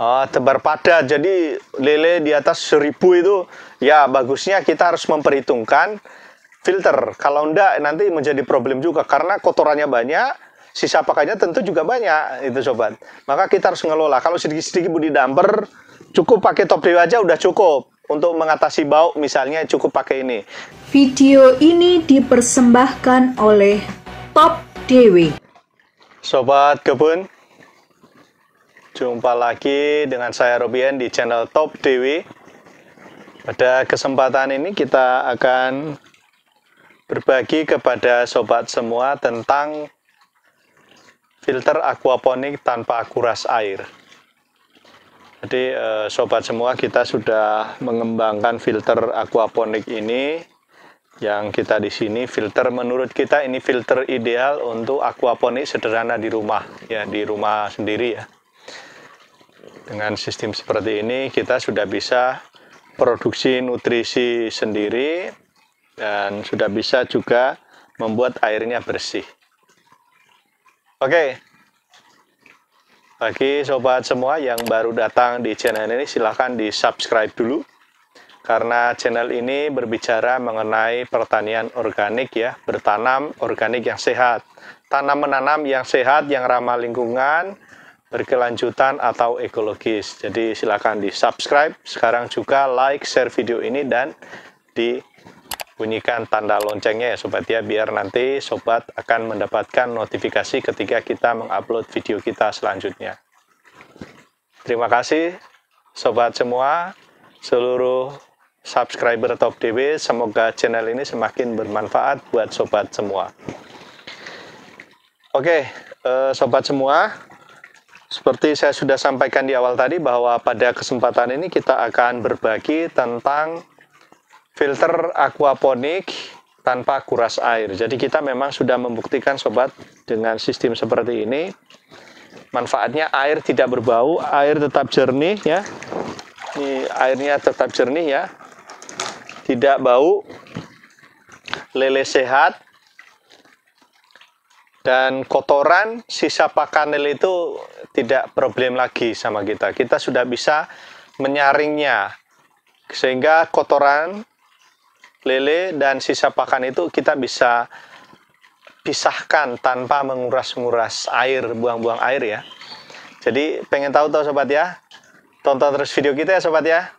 Oh, tebar padat. Jadi lele di atas 1000 itu ya bagusnya kita harus memperhitungkan filter. Kalau enggak nanti menjadi problem juga karena kotorannya banyak, sisa pakainya tentu juga banyak itu sobat. Maka kita harus ngelola. Kalau sedikit-sedikit body damper cukup pakai top dewa aja udah cukup. Untuk mengatasi bau misalnya cukup pakai ini. Video ini dipersembahkan oleh Top Dewi. Sobat kebun, jumpa lagi dengan saya Robian di channel Top Dewi. Pada kesempatan ini kita akan berbagi kepada sobat semua tentang filter aquaponik tanpa kuras air. Jadi sobat semua, kita sudah mengembangkan filter aquaponik ini. Yang kita di sini filter, menurut kita ini filter ideal untuk aquaponik sederhana di rumah, ya di rumah sendiri ya. Dengan sistem seperti ini kita sudah bisa produksi nutrisi sendiri dan sudah bisa juga membuat airnya bersih. Oke. Bagi sobat semua yang baru datang di channel ini, silahkan di subscribe dulu. Karena channel ini berbicara mengenai pertanian organik ya, bertanam organik yang sehat. Tanam menanam yang sehat, yang ramah lingkungan, berkelanjutan atau ekologis. Jadi silahkan di subscribe, sekarang juga like, share video ini dan dibunyikan tanda loncengnya ya sobat ya, biar nanti sobat akan mendapatkan notifikasi ketika kita mengupload video kita selanjutnya. Terima kasih sobat semua, seluruh subscriber Top DW, semoga channel ini semakin bermanfaat buat sobat semua. Oke, sobat semua, seperti saya sudah sampaikan di awal tadi bahwa pada kesempatan ini kita akan berbagi tentang filter aquaponik tanpa kuras air. Jadi kita memang sudah membuktikan sobat dengan sistem seperti ini, manfaatnya air tidak berbau, air tetap jernih ya. Ini airnya tetap jernih ya, tidak bau, lele sehat, dan kotoran sisa pakan lele itu tidak problem lagi sama kita. Kita sudah bisa menyaringnya sehingga kotoran lele dan sisa pakan itu kita bisa pisahkan tanpa menguras-nguras air, buang-buang air ya. Jadi pengen tahu sobat ya, tonton terus video kita ya sobat ya.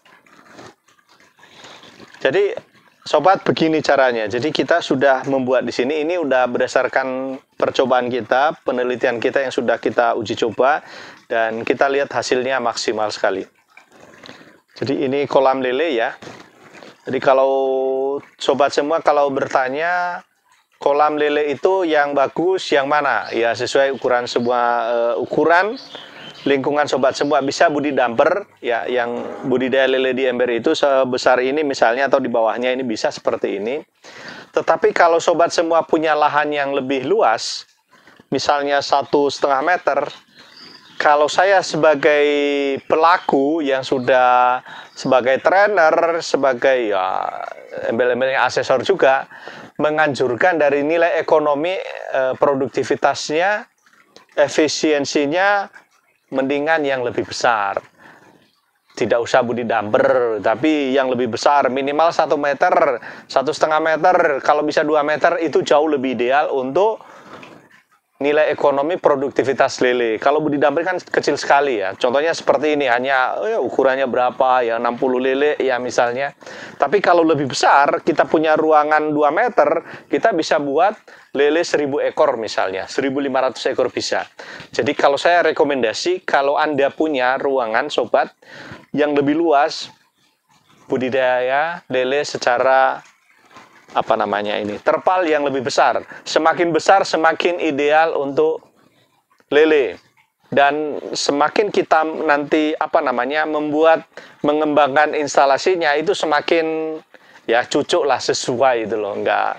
Jadi sobat, begini caranya. Jadi kita sudah membuat di sini, ini udah berdasarkan percobaan kita, penelitian kita yang sudah kita uji coba, dan kita lihat hasilnya maksimal sekali. Jadi ini kolam lele ya. Jadi kalau sobat semua kalau bertanya kolam lele itu yang bagus yang mana? Ya sesuai ukuran semua, ukuran lingkungan sobat semua bisa body damper ya, yang budidaya lele di ember itu sebesar ini misalnya atau di bawahnya ini bisa seperti ini. Tetapi kalau sobat semua punya lahan yang lebih luas, misalnya 1,5 meter, kalau saya sebagai pelaku yang sudah sebagai trainer, sebagai ya embel-embelnya asesor juga, menganjurkan dari nilai ekonomi, produktivitasnya, efisiensinya mendingan yang lebih besar. Tidak usah body damper, tapi yang lebih besar, minimal 1 meter, 1,5 meter, kalau bisa 2 meter itu jauh lebih ideal untuk nilai ekonomi produktivitas lele. Kalau body damper kan kecil sekali ya. Contohnya seperti ini, hanya ukurannya berapa ya, 60 lele ya misalnya. Tapi kalau lebih besar, kita punya ruangan 2 meter, kita bisa buat lele 1000 ekor misalnya, 1500 ekor bisa. Jadi kalau saya rekomendasi, kalau Anda punya ruangan sobat yang lebih luas, budidaya lele secara terpal yang lebih besar. Semakin besar semakin ideal untuk lele. Dan semakin kita nanti mengembangkan instalasinya itu semakin ya cucuk lah, sesuai itu loh, enggak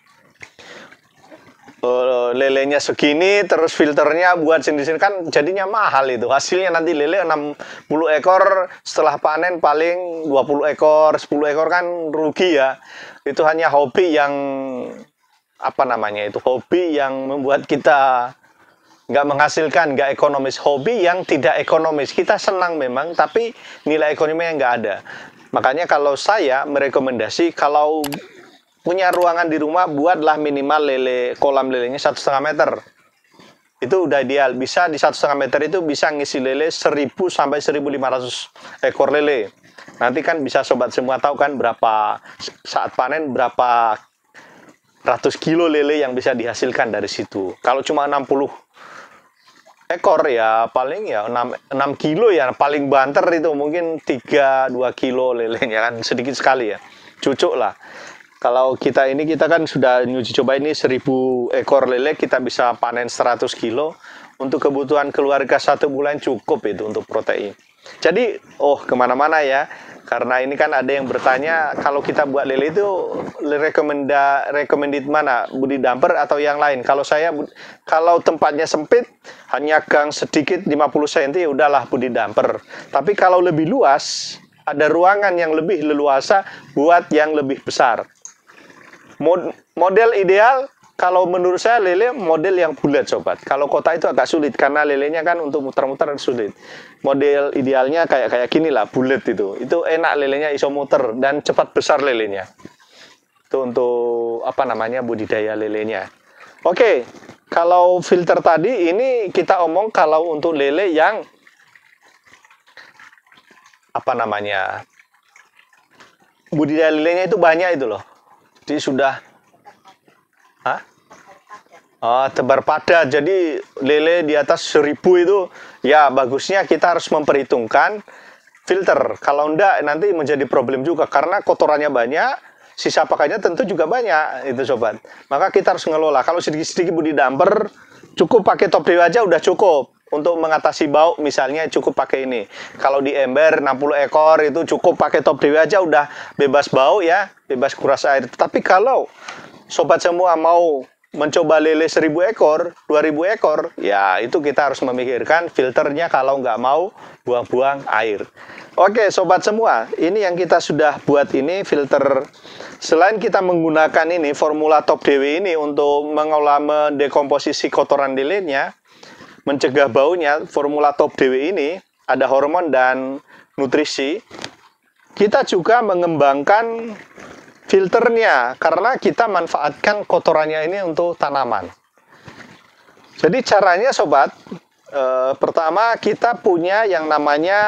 lelenya segini terus filternya buat sini-sini kan jadinya mahal itu. Hasilnya nanti lele 60 ekor setelah panen paling 20 ekor, 10 ekor kan rugi ya. Itu hanya hobi yang hobi yang membuat kita nggak menghasilkan, nggak ekonomis. Hobi yang tidak ekonomis. Kita senang memang, tapi nilai ekonominya nggak ada. Makanya kalau saya merekomendasi, kalau punya ruangan di rumah, buatlah minimal kolam lelenya 1,5 meter. Itu udah ideal. Bisa di 1,5 meter itu bisa ngisi lele 1000 sampai 1500 ekor lele. Nanti kan bisa sobat semua tahu kan berapa saat panen, berapa ratus kilo lele yang bisa dihasilkan dari situ. Kalau cuma 60 ekor ya paling ya 6 kilo ya, paling banter itu mungkin 2 kilo lelenya, kan sedikit sekali ya, cucuk lah. Kalau kita kan sudah nyuci coba ini 1000 ekor lele, kita bisa panen 100 kilo untuk kebutuhan keluarga 1 bulan, cukup itu untuk protein. Jadi kemana-mana ya, karena ini kan ada yang bertanya, kalau kita buat lele itu recommended mana, body damper atau yang lain? Kalau saya, kalau tempatnya sempit, hanya gang sedikit 50 cm, udahlah body damper. Tapi kalau lebih luas, ada ruangan yang lebih leluasa, buat yang lebih besar. Model ideal, kalau menurut saya lele model yang bulat sobat. Kalau kota itu agak sulit, karena lelenya kan untuk muter-muter sulit. Model idealnya kayak gini lah, bulat itu. Itu enak, lelenya iso muter dan cepat besar lelenya. Itu untuk budidaya lelenya. Oke, kalau filter tadi ini kita omong kalau untuk lele yang budidaya lelenya itu banyak itu loh. Jadi sudah tebar padat, jadi lele di atas 1000 itu ya bagusnya kita harus memperhitungkan filter. Kalau enggak nanti menjadi problem juga, karena kotorannya banyak, sisa pakainya tentu juga banyak itu sobat. Maka kita harus ngelola. Kalau sedikit-sedikit body damper, cukup pakai top dewa aja udah cukup. Untuk mengatasi bau misalnya cukup pakai ini. Kalau di ember 60 ekor itu cukup pakai top dewa aja udah bebas bau ya, bebas kuras air. Tapi kalau sobat semua mau mencoba lele 1000 ekor, 2000 ekor, ya itu kita harus memikirkan filternya kalau nggak mau buang-buang air. Oke sobat semua, ini yang kita sudah buat ini filter. Selain kita menggunakan ini formula top DW ini untuk mengolah mendekomposisi kotoran lelenya, mencegah baunya, formula top DW ini ada hormon dan nutrisi. Kita juga mengembangkan filternya, karena kita manfaatkan kotorannya ini untuk tanaman. Jadi caranya sobat, pertama kita punya yang namanya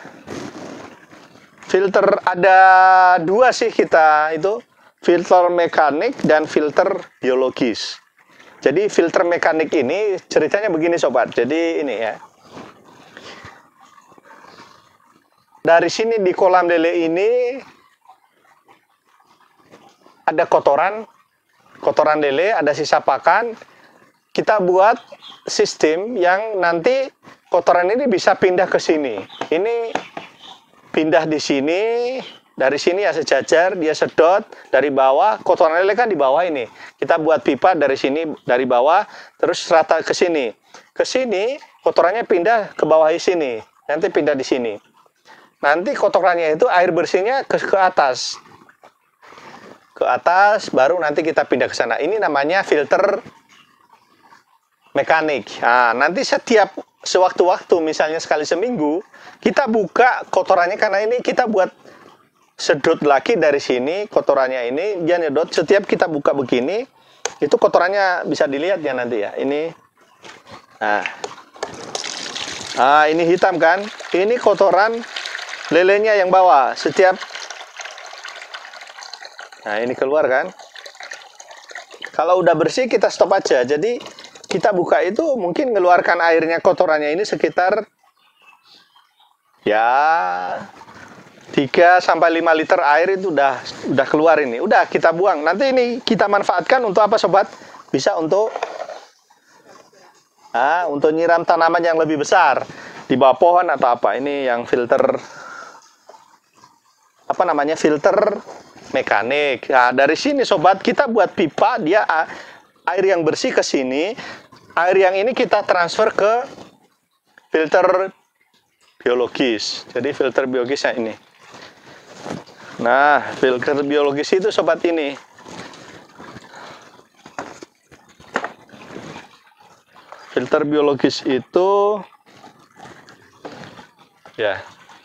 filter, ada 2 sih kita itu, filter mekanik dan filter biologis. Jadi filter mekanik ini ceritanya begini sobat, jadi ini ya. Dari sini di kolam lele ini ada kotoran lele, ada sisa pakan. Kita buat sistem yang nanti kotoran ini bisa pindah ke sini. Ini pindah di sini, dari sini ya sejajar, dia sedot dari bawah, kotoran lele kan di bawah ini. Kita buat pipa dari sini, dari bawah, terus rata ke sini. Ke sini, kotorannya pindah ke bawah di sini, nanti pindah di sini. Nanti kotorannya itu air bersihnya ke atas. Ke atas, baru nanti kita pindah ke sana. Ini namanya filter mekanik. Nah, nanti setiap sewaktu-waktu, misalnya sekali seminggu, kita buka kotorannya, karena ini kita buat sedot lagi dari sini, kotorannya ini, dia nyedot, setiap kita buka begini, itu kotorannya bisa dilihat ya nanti ya, ini. Nah, ini hitam kan, ini kotoran lelenya yang bawah, setiap. Nah ini keluar kan. Kalau udah bersih kita stop aja. Jadi kita buka itu mungkin ngeluarkan airnya, kotorannya ini sekitar ya 3 sampai 5 liter air itu udah keluar ini. Udah kita buang. Nanti ini kita manfaatkan untuk apa sobat? Bisa untuk nyiram tanaman yang lebih besar di bawah pohon atau apa. Ini yang filter filter mekanik. Nah, dari sini sobat kita buat pipa, dia air yang bersih ke sini, air yang ini kita transfer ke filter biologis. Jadi filter biologisnya ini. Nah, filter biologis itu sobat ini. filter biologis itu ya.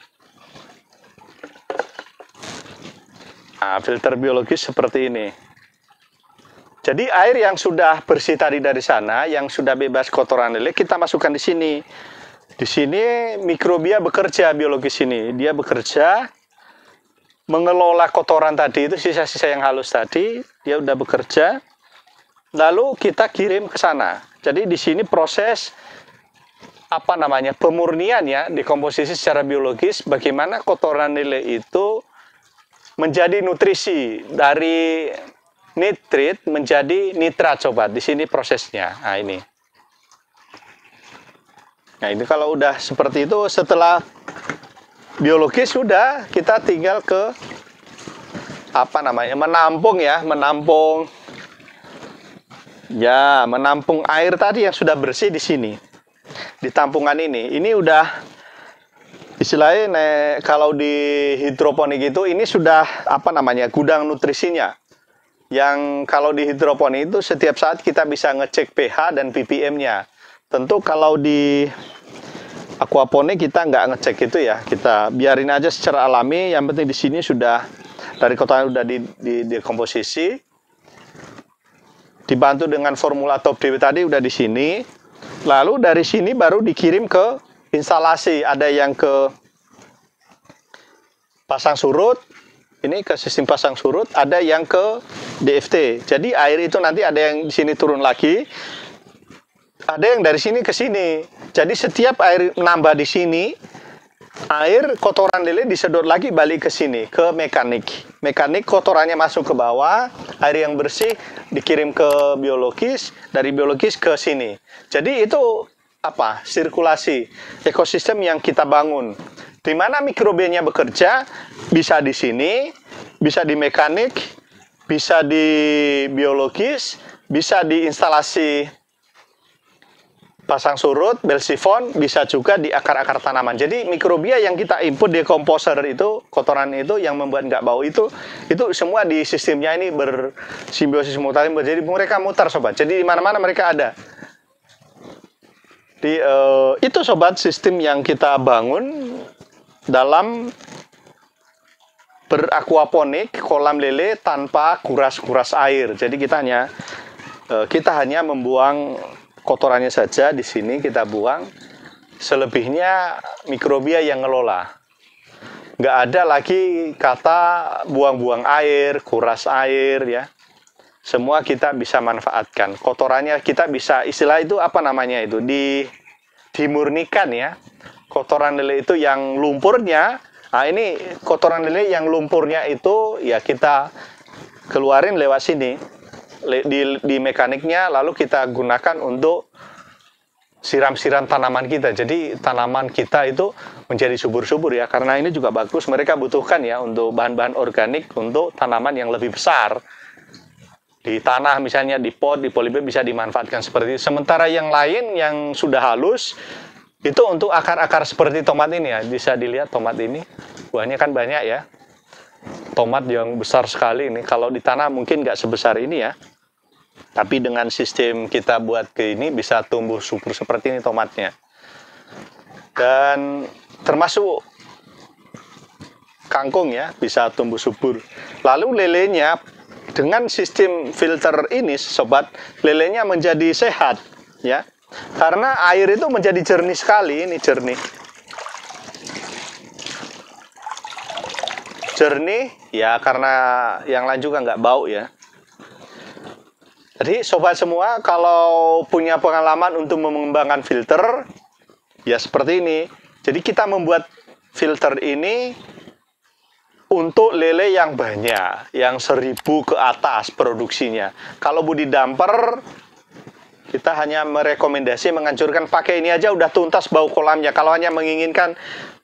Nah, filter biologis seperti ini. Jadi air yang sudah bersih tadi dari sana, yang sudah bebas kotoran lele, kita masukkan di sini. Di sini mikrobia bekerja biologis ini. Dia bekerja mengelola kotoran tadi itu, sisa-sisa yang halus tadi, dia udah bekerja. Lalu kita kirim ke sana. Jadi di sini proses apa namanya? Pemurnian ya, dekomposisi secara biologis bagaimana kotoran lele itu menjadi nutrisi dari nitrit menjadi nitrat, sobat. Di sini prosesnya. Nah, ini. Nah, ini kalau udah seperti itu, setelah biologis sudah, kita tinggal ke apa namanya? Menampung ya, menampung. Ya, menampung air tadi yang sudah bersih di sini. Di tampungan ini. Ini udah istilahnya kalau di hidroponik itu ini sudah apa namanya? Gudang nutrisinya. Yang kalau di hidroponik itu setiap saat kita bisa ngecek pH dan ppm-nya. Tentu kalau di aquaponik kita nggak ngecek itu ya. Kita biarin aja secara alami. Yang penting di sini sudah dari kotoran sudah dikomposisi. Dibantu dengan formula top DW tadi udah di sini. Lalu dari sini baru dikirim ke instalasi. Ada yang ke pasang surut. Ini ke sistem pasang surut, ada yang ke DFT. Jadi air itu nanti ada yang di sini turun lagi, ada yang dari sini ke sini. Jadi setiap air nambah di sini, air kotoran lele disedot lagi balik ke sini, ke mekanik. Mekanik kotorannya masuk ke bawah, air yang bersih dikirim ke biologis, dari biologis ke sini. Jadi itu apa? Sirkulasi ekosistem yang kita bangun. Di mana mikrobianya bekerja, bisa di sini, bisa di mekanik, bisa di biologis, bisa di instalasi pasang surut, bel sifon, bisa juga di akar-akar tanaman. Jadi mikrobia yang kita input di komposer itu, kotoran itu yang membuat nggak bau itu semua di sistemnya ini bersimbiosis mutualisme. Jadi mereka mutar, sobat. Jadi di mana-mana mereka ada. Itu sobat sistem yang kita bangun dalam berakuaponik kolam lele tanpa kuras-kuras air. Jadi kita hanya membuang kotorannya saja di sini kita buang. Selebihnya mikrobia yang ngelola. Nggak ada lagi kata buang-buang air, kuras air ya. Semua kita bisa manfaatkan. Kotorannya kita bisa, istilah itu apa namanya itu? Dimurnikan ya. Kotoran lele itu yang lumpurnya, nah ini kotoran lele yang lumpurnya itu ya kita keluarin lewat sini di mekaniknya, lalu kita gunakan untuk siram-siram tanaman kita. Jadi tanaman kita itu menjadi subur-subur ya, karena ini juga bagus, mereka butuhkan ya untuk bahan-bahan organik untuk tanaman yang lebih besar. Di tanah misalnya, di pot, di polybag bisa dimanfaatkan seperti itu. Sementara yang lain yang sudah halus, itu untuk akar-akar seperti tomat ini ya. Bisa dilihat tomat ini, buahnya kan banyak ya. Tomat yang besar sekali ini. Kalau di tanah mungkin nggak sebesar ini ya. Tapi dengan sistem kita buat ke ini bisa tumbuh subur seperti ini tomatnya. Dan termasuk kangkung ya, bisa tumbuh subur. Lalu lelenya dengan sistem filter ini, sobat, lelenya menjadi sehat ya. Karena air itu menjadi jernih sekali, ini jernih. Jernih, ya karena yang lain juga nggak bau ya. Jadi sobat semua, kalau punya pengalaman untuk mengembangkan filter, ya seperti ini. Jadi kita membuat filter ini untuk lele yang banyak, yang 1000 ke atas produksinya. Kalau budi damper, kita hanya merekomendasi menganjurkan pakai ini aja udah tuntas bau kolamnya. Kalau hanya menginginkan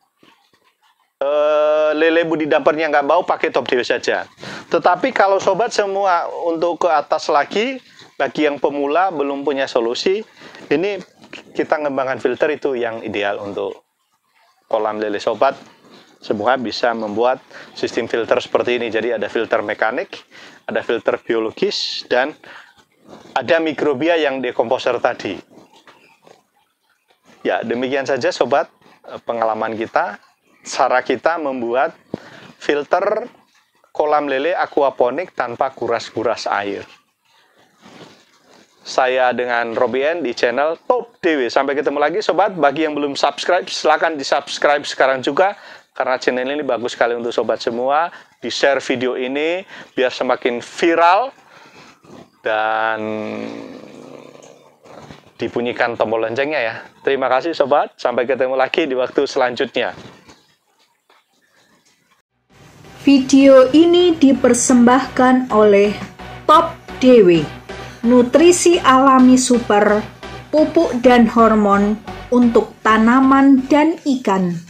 lele budi dampernya nggak bau, pakai top DW saja. Tetapi kalau sobat semua untuk ke atas lagi, bagi yang pemula belum punya solusi, ini kita ngembangkan filter itu yang ideal untuk kolam lele sobat. Semua bisa membuat sistem filter seperti ini. Jadi ada filter mekanik, ada filter biologis, dan ada mikrobia yang dekomposer tadi. Ya, demikian saja sobat pengalaman kita, cara kita membuat filter kolam lele aquaponik tanpa kuras-kuras air. Saya dengan Robien di channel Top DW. Sampai ketemu lagi sobat. Bagi yang belum subscribe, silahkan di subscribe sekarang juga, karena channel ini bagus sekali untuk sobat semua. Di share video ini biar semakin viral, dan dibunyikan tombol loncengnya ya. Terima kasih sobat, sampai ketemu lagi di waktu selanjutnya. Video ini dipersembahkan oleh Top DW. Nutrisi alami super, pupuk dan hormon untuk tanaman dan ikan.